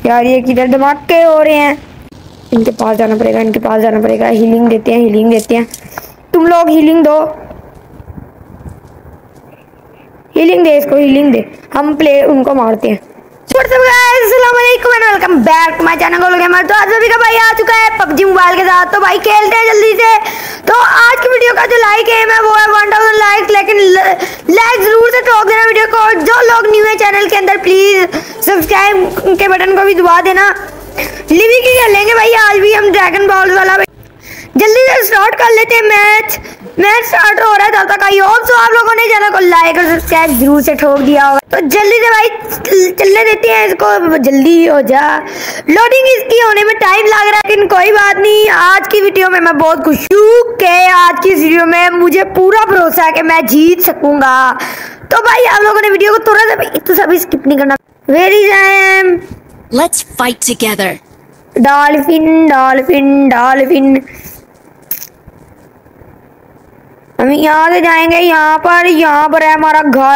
यार ये किधर धमाके हो रहे हैं। इनके पास जाना पड़ेगा, इनके पास जाना पड़ेगा। हीलिंग देते हैं, हीलिंग देते हैं। तुम लोग हीलिंग दो, हीलिंग दे इसको, हीलिंग दे। हम प्ले उनको मारते हैं। Welcome back to my channel Golu gamer. तो आज सभी का भाई आ चुका है पबजी मोबाइल के साथ। तो भाई खेलते हैं जल्दी से। तो आज की वीडियो का जो लाइक एम है वो है 1000 लाइक, लेकिन लाइक जरूर से ठोक देना वीडियो को। जो लोग न्यू है चैनल के अंदर प्लीज सब्सक्राइब के बटन को भी दबा देना। लिवी की खेलेंगे भाई आज भी हम ड्रैगन बॉल वाला। जल्दी से स्टार्ट कर लेते हैं मैच स्टार्ट हो रहा है तब तक। आई होप सो आप लोगों ने चैनल को लाइक और सब्सक्राइब जरूर से ठोक दिया होगा। तो जल्दी से भाई चलने देते हैं इसको, जल्दी हो जा। लोडिंग इसकी होने में टाइम लग रहा है, लेकिन कोई बात नहीं। आज की वीडियो में मैं बहुत खुश हूँ कि आज की वीडियो में मुझे पूरा भरोसा है कि मैं जीत सकूंगा। तो भाई आप लोगों ने वीडियो को थोड़ा सा तो सभी स्किप नहीं करना। Where is I am, let's fight together. Dolphin dolphin dolphin. हम यहाँ से जाएंगे, यहाँ पर है हमारा घर।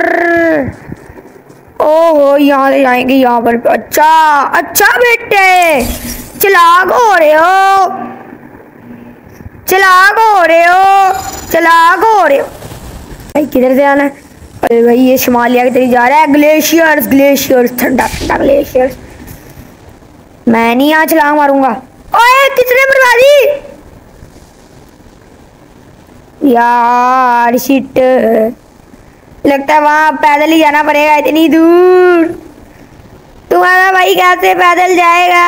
ओहो यहाँ से जाएंगे यहाँ पर। अच्छा अच्छा बेटे, चलाक हो रहे हो, चलाक हो रहे हो, चलाक हो रहे हो। भाई किधर से आना है? अरे भाई ये शिमालिया की तरफ जा रहा है। ग्लेशियर्स ग्लेशियर्स, ठंडा ठंडा ग्लेशियर्स। मैं नहीं यहाँ छलांग मारूंगा। ओए किसने बर्बादी यार, शिट। लगता है वहां पैदल ही जाना पड़ेगा इतनी दूर। तुम्हारा भाई कैसे पैदल जाएगा?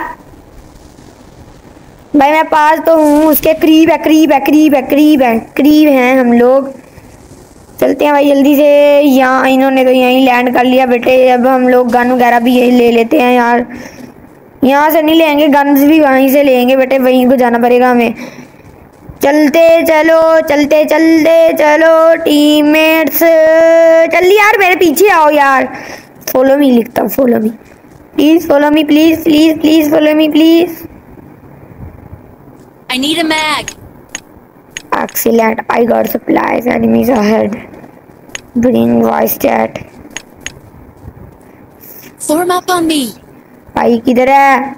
भाई मैं पास तो हूँ, उसके करीब है, करीब है, करीब है, करीब है, करीब हैं हम लोग। चलते हैं भाई जल्दी से। यहाँ इन्होंने तो यहीं लैंड कर लिया बेटे। अब हम लोग गन वगैरह भी यही ले लेते हैं यार। यहाँ से नहीं लेंगे, गन्स भी वहीं से लेंगे बेटे, वहीं को जाना पड़ेगा हमें। चलते चलो, चलते चलते चलो टीममेट्स। जल्दी यार मेरे पीछे आओ यार। फॉलो मी लिखता हूँ, follow me please, follow me please please please, follow me please. I need a mag. Excellent, I got supplies. Enemies ahead. Bring voice chat. Form up on me. भाई किधर है?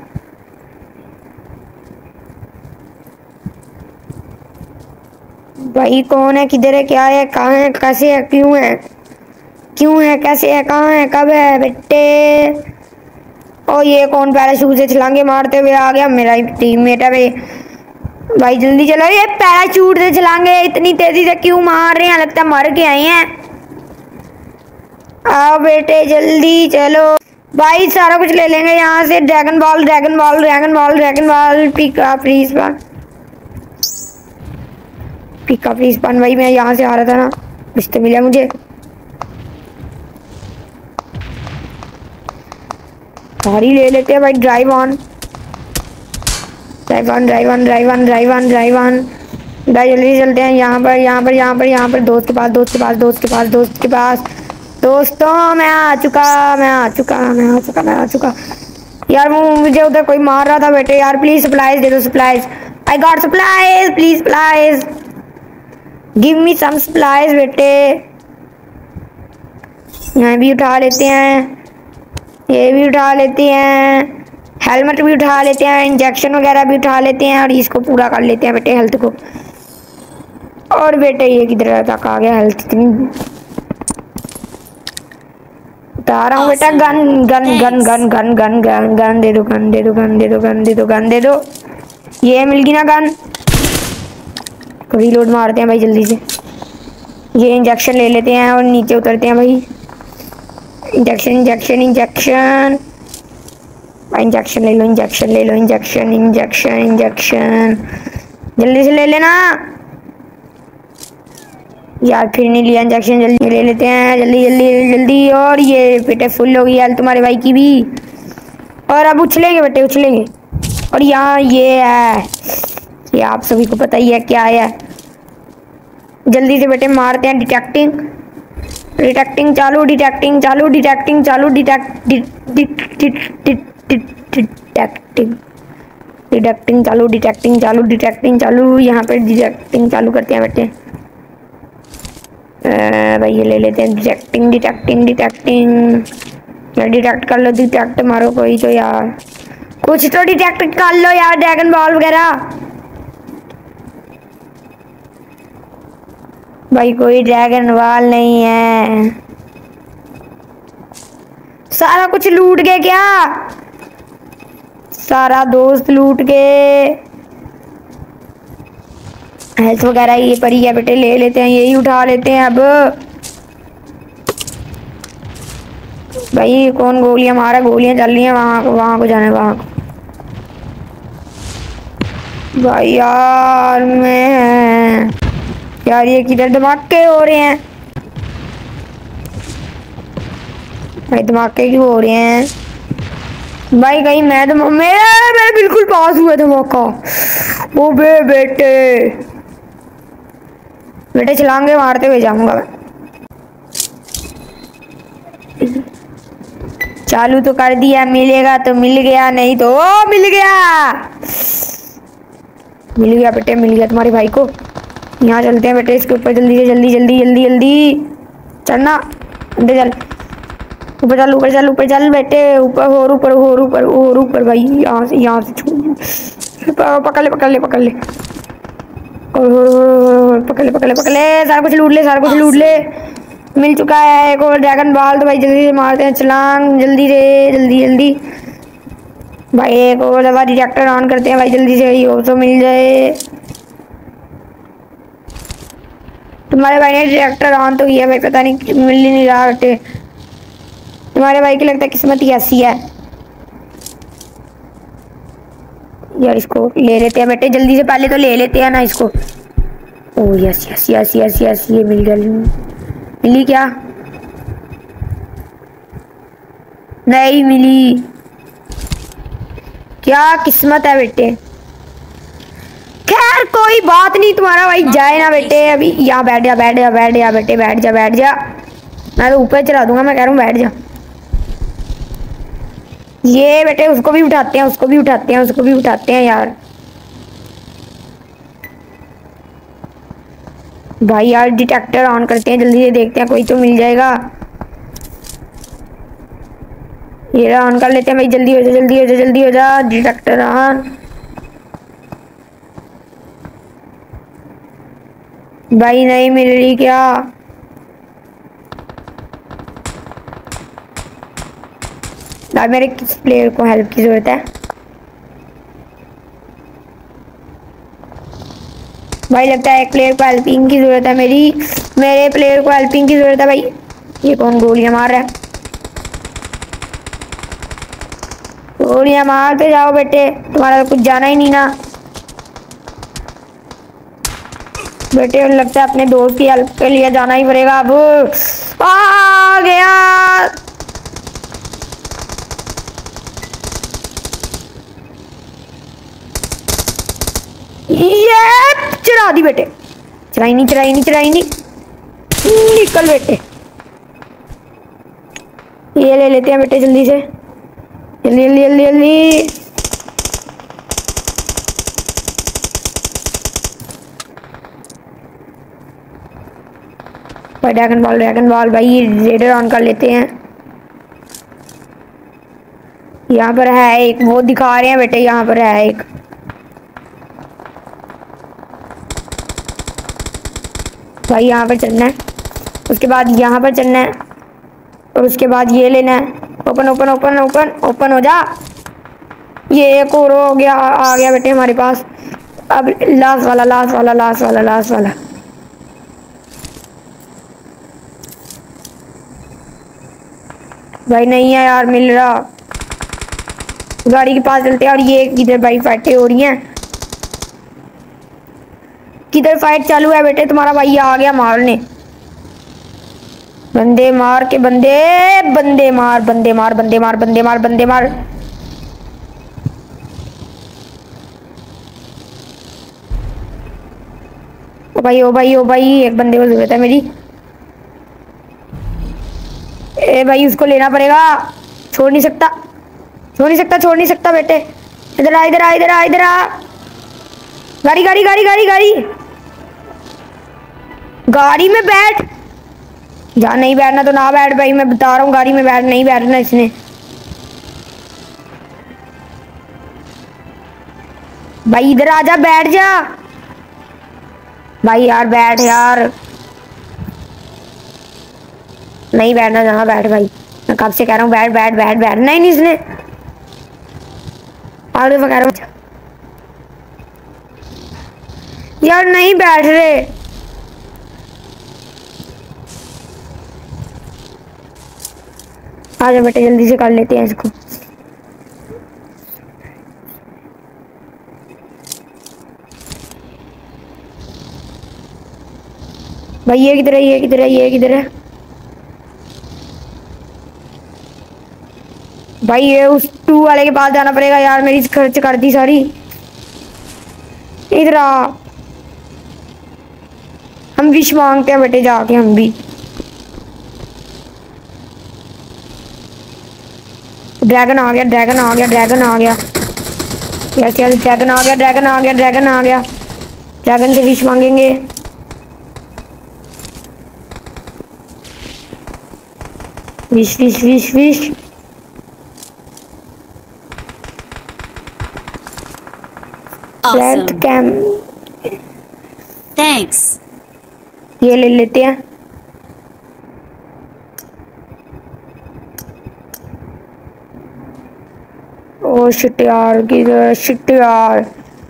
भाई कौन है, किधर है, क्या है, कहाँ है, कैसे है, क्यों है, क्यों है, कैसे है, कहाँ है, कब है बेटे? ओ ये कौन पैराशूट से छलांगे मारते हुए आ गया? मेरा टीममेट है भाई। भाई जल्दी चलो, ये पैराशूट से छलांगे इतनी तेजी से क्यों मार रहे हैं? लगता है मर के आए हैं। आओ बेटे जल्दी चलो भाई, सारा कुछ ले लेंगे यहाँ से। Dragon ball dragon ball dragon ball dragon ball, pika please पान, पिका प्लीज पान। भाई मैं यहाँ से आ रहा था ना, कुछ तो मिला मुझे। सारी ले लेते हैं भाई। Drive on drive on drive on drive on drive on drive on. भाई जल्दी चलते हैं यहाँ पर, यहाँ पर, यहाँ पर, यहाँ पर। दोस्त के पास, दोस्त के पास, दोस्त के पास, दोस्त के पास। दोस्तों मैं आ चुका, मैं आ चुका, मैं आ चुका, मैं आ चुका। यार वो मुझे उधर कोई मार रहा था बेटे। यार प्लीज सप्लाईज दे दो, supplies. I got supplies, please supplies, give me some supplies बेटे। यहाँ भी उठा लेते हैं, ये भी उठा लेते हैं, हेलमेट भी उठा लेते हैं, इंजेक्शन वगैरह भी उठा लेते हैं और इसको पूरा कर लेते हैं बेटे, हेल्थ को। और बेटे ये किधर तक आ गया? हेल्थ इतनी उतार रहा हूँ बेटा। Gun gun gun gun gun gun gun gun दे दो, गन दे दो, गन दे दो, गन दे दो, गन दे दो। ये मिल गई ना गन। रीलोड मारते हैं भाई जल्दी से। ये इंजेक्शन ले लेते हैं और नीचे उतरते हैं भाई। इंजेक्शन इंजेक्शन इंजेक्शन भाई, इंजेक्शन ले लो, इंजेक्शन ले लो, इंजेक्शन इंजेक्शन इंजेक्शन जल्दी से ले लेना यार। फिर नहीं लिया इंजेक्शन, जल्दी ले लेते हैं, जल्दी जल्दी जल्दी। और ये बेटे फुल हो गई यार तुम्हारे भाई की भी। और अब उछलेंगे बेटे, उछलेंगे। और यहाँ ये है, ये आप सभी को पता ही है क्या है। जल्दी से बेटे मारते हैं। डिटेक्टिंग डिटेक्टिंग चालू, डिटेक्टिंग चालू, डिटेक्टिंग चालू, डिटेक्टिंग डिटेक्टिंग चालू, डिटेक्टिंग चालू, डिटेक्टिंग चालू। यहाँ पे डिटेक्टिंग चालू करते हैं बेटे। भाई ये ले लेते हैं डिटेक्टिंग डिटेक्टिंग डिटेक्टिंग। यार डिटेक्ट कर लो, डिटेक्ट मारो कोई तो यार, कुछ तो डिटेक्ट कर लो यार, ड्रैगन बॉल वगैरह। भाई कोई ड्रैगन बॉल नहीं है। सारा कुछ लूट गए क्या? सारा दोस्त लूट गए। हेल्थ वगैरह ये पड़ी है बेटे, ले लेते हैं, यही उठा लेते हैं अब। भाई कौन गोलियां मारा, गोलियां चल रही हैं, वहां को जाना है, वहां को। भाई यार मैं यार ये किधर धमाके हो रहे हैं? भाई धमाके क्यों हो रहे हैं भाई? कहीं मैं तो मेरे बिल्कुल पास हुआ धमाका। ओ बेटे बेटे छलांगे मारते हुए जाऊंगा मैं। चालू तो कर दिया, मिलेगा तो मिल गया, नहीं तो ओ मिल गया, मिल गया बेटे, मिल गया तुम्हारे भाई को। यहाँ चलते हैं बेटे, इसके ऊपर जल्दी से, जल्दी जल्दी जल्दी जल्दी चढ़ना, अंदर चल, ऊपर चल, ऊपर चल, ऊपर चल बेटे, ऊपर और ऊपर और ऊपर और ऊपर। भाई यहाँ से पकड़ ले पकड़ ले पकड़ ले, पकड़ ले पकड़ ले पकड़ ले, सारा कुछ लूट ले, सारा कुछ लूट ले। मिल चुका है एक और ड्रैगन बॉल, तो भाई जल्दी से मारते हैं छलांग, जल्दी से, जल्दी जल्दी। भाई एक और दफा रिएक्टर ऑन करते हैं भाई, जल्दी से, ये तो मिल जाए। तुम्हारे भाई ने रिएक्टर ऑन तो किया भाई, पता नहीं मिल ही नहीं रहा बेटे। तुम्हारे भाई की लगता है किस्मत ही ऐसी है यार। इसको ले लेते हैं बेटे जल्दी से, पहले तो ले लेते हैं ना इसको। Oh yes yes yes yes yes, ये मिल गया। मिली क्या? नहीं मिली। क्या किस्मत है बेटे। खैर कोई बात नहीं, तुम्हारा भाई जाए ना बेटे। अभी यहाँ बैठ जा, बैठ जा, बैठ जा बेटे, बैठ जा, बैठ जा। मैं तो ऊपर चला दूंगा, मैं कह रहा हूँ बैठ जा। ये बेटे उसको भी उठाते हैं, उसको भी उठाते हैं, उसको भी उठाते हैं यार। भाई यार डिटेक्टर ऑन करते हैं, जल्दी से देखते हैं, कोई तो मिल जाएगा। ये ऑन कर लेते हैं भाई, जल्दी हो जा, जल्दी हो जा, जल्दी हो जा। Detector on. भाई नहीं मिल रही क्या? भाई मेरे किस प्लेयर को हेल्प की जरूरत है? भाई लगता है एक प्लेयर को हेल्पिंग की जरूरत है मेरे प्लेयर को हेल्पिंग की जरूरत है भाई। ये कौन गोलियां मार रहा है? गोलियां मारते जाओ बेटे, तुम्हारा तो कुछ जाना ही नहीं ना बेटे। लगता है अपने दोस्त की हेल्प के लिए जाना ही पड़ेगा अब। आ गया। ये चढ़ा दी बेटे, चढ़ाई नहीं, चढ़ाई नहीं, चढ़ाई नहीं। निकल बेटे, ये ले लेते हैं बेटे जल्दी से, जल्दी जल्दी जल्दी जल्दी। भाई ड्रैगन बॉल भाई रेडर ऑन कर लेते हैं। यहाँ पर है एक, वो दिखा रहे हैं बेटे, यहाँ पर है एक। भाई यहाँ पर चलना है, उसके बाद यहाँ पर चलना है, और उसके बाद ये लेना है। Open open open open open हो जा। ये एक और हो गया, आ गया बेटे हमारे पास। अब लास्ट वाला, लास्ट वाला, लास्ट वाला, लास्ट वाला। भाई नहीं है यार मिल रहा। गाड़ी के पास चलते हैं। और ये किधर भाई फाइटें हो रही हैं? किधर फाइट चालू है बेटे? तुम्हारा भाई आ गया मारने। बंदे मार के, बंदे बंदे मार, बंदे मार, बंदे मार, बंदे मार, बंदे मार। ओ भाई ओ भाई ओ भाई, एक बंदे को जरूरत है मेरी। ए भाई उसको लेना पड़ेगा, छोड़ नहीं सकता, छोड़ नहीं सकता, छोड़ नहीं सकता बेटे। इधर आ, इधर आ, इधर आ, इधर आ। गाड़ी गाड़ी गाड़ी गाड़ी गाड़ी, गाड़ी में बैठ। जहाँ नहीं बैठना तो ना बैठ भाई, मैं बता रहा हूँ, गाड़ी में बैठ, नहीं बैठना इसने। भाई इधर आजा, बैठ जा भाई, यार बैठ यार, नहीं बैठना, जहाँ बैठ भाई, मैं कब से कह रहा हूँ बैठ बैठ बैठ बैठ, नहीं नहीं इसने आगे मैं कह रहा हूँ यार, नहीं बैठ रहे। आजा बेटे, जल्दी से कर लेते हैं इसको। भाई ये किधर है, ये किधर है, ये किधर है भाई? ये उस 2 वाले के पास जाना पड़ेगा यार, मेरी खर्च कर दी सारी। इधर आ, हम विश मांगते हैं बेटे जाके, हम भी। ड्रैगन आ गया, ड्रैगन आ गया, ड्रैगन आ गया, यस यस, ड्रैगन आ गया, ड्रैगन आ गया, ड्रैगन आ गया। ड्रैगन से विश मांगेंगे। Wish wish wish wish. Awesome. कैम Thanks. ये ले लेते हैं। ओ शिट यार, किधर शिट यार,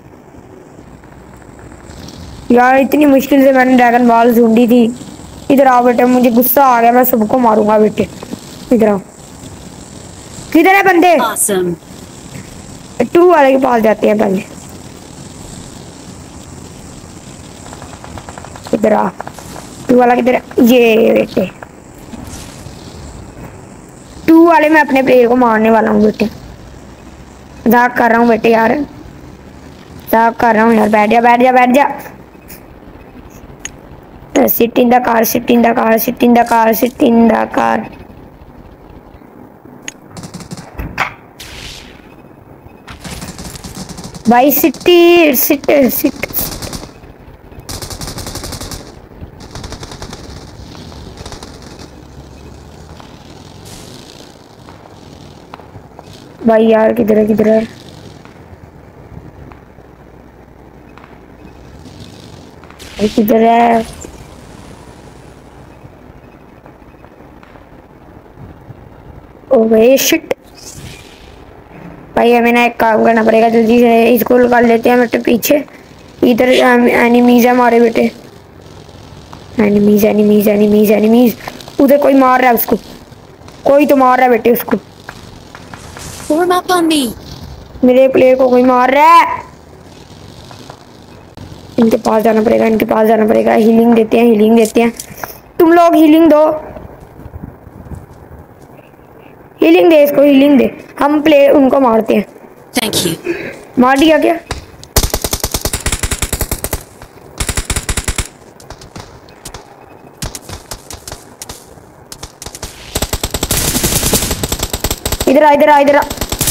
यार इतनी मुश्किल से मैंने ड्रैगन बॉल ढूंढी थी। इधर आओ बेटे, मुझे गुस्सा आ गया, मैं सबको मारूंगा बेटे। इधर आओ, किधर है बंदे? Awesome. 2 वाले के पास जाते हैं पहले। इधर आ, 2 वाला किधर है? ये बेटे 2 वाले में अपने प्लेयर को मारने वाला हूँ बेटे, मजाक कर रहा हूँ बेटे यार, मजाक कर रहा हूँ यार, बैठ जा बैठ जा बैठ जा। Sit in the car, sit in the car, sit in the car, sit in the car. भाई सिटी सिट सिट। भाई यार किधर है, किधर है? भाई किधर है? ओ भाई शिट। भाई हमें ना एक काम करना पड़ेगा, जल्दी से इसको निकाल लेते हैं बेटे पीछे। इधर एनिमीज है हमारे बेटे, एनिमीज एनिमीज एनिमीज एनिमीज। उधर कोई मार रहा है उसको, कोई तो मार रहा है बेटे उसको। Form up on me. मेरे प्लेयर को कोई मार रहा है। इनके पास जाना पड़ेगा, इनके पास जाना पड़ेगा। हीलिंग देते हैं, हीलिंग देते हैं। तुम लोग हीलिंग दो, हीलिंग दे इसको, हीलिंग दे। हम प्लेयर उनको मारते हैं। Thank you. मार दिया क्या? इधर आ, इधर आ, इधर आ,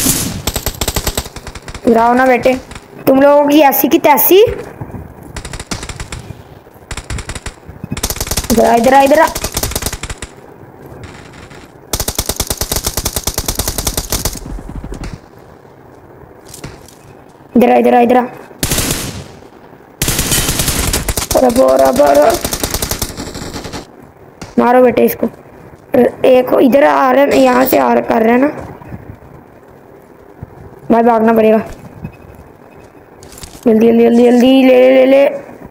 इधर आओ ना बेटे, तुम लोगों की ऐसी की तैसी। इधर आ, इधर आ, इधर आ। इधर आ, इधर आ, इधर आ। बोरा बोरा, मारो बेटे इसको। एक इधर आ रहा है, यहाँ से आ कर रहा है ना भाई, भागना पड़ेगा। जल्दी जल्दी जल्दी जल्दी, ले ले ले ले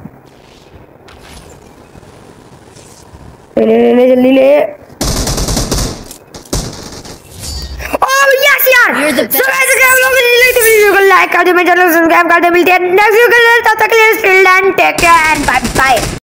ले ले ले जल्दी ले। ओह यस यार, You're the best. So guys अगर आप लोग वीडियो को लाइक कर दो, मेरे चैनल को सब्सक्राइब कर दो। मिलते हैं नेक्स्ट वीडियो के लिए, तब तक के लिए still and take care and bye bye.